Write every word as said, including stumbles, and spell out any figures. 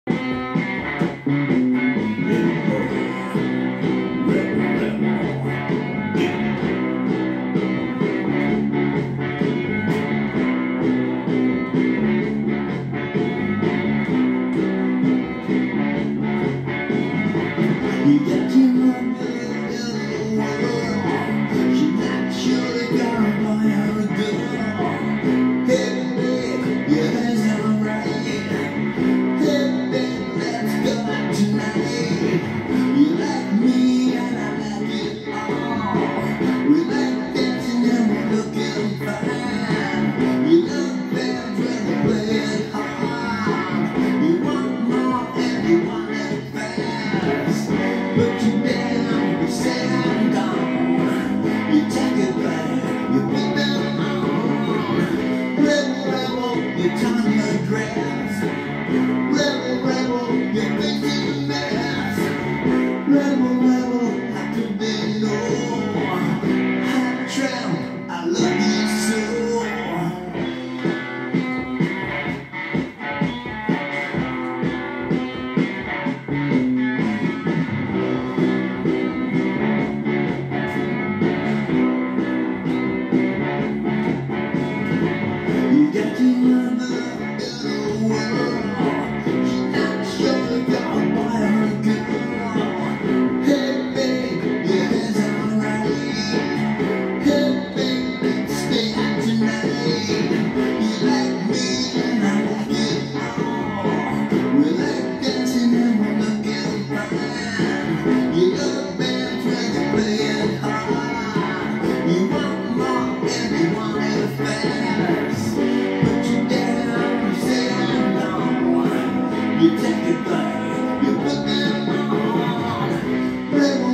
You got your mother in the world. She's not surely gonna buy her a girl. Hey babe, your hair's alright. Hey babe, let's go out tonight. You like me and I like it all. We like dancing and we're looking fine. You love bands when they play it hard. You want more and you want it fast. Put you down, you say I'm gone. You take it back, you put them on. Rebel, rebel, you turn your dress. Rebel, rebel, you think it's a mess. Rebel, rebel, how could they know? Hot tramp, I love you so. You got your mother in the world. She's not sure gonna buy her a girl. Hey babe, your hair's alright. Hey babe, let's stay out tonight. You like me and I like it all. We like dancing and we're looking fine. You love bands when they play it hard. You want more and you want it fast. You take it back, you put them on. Rebel,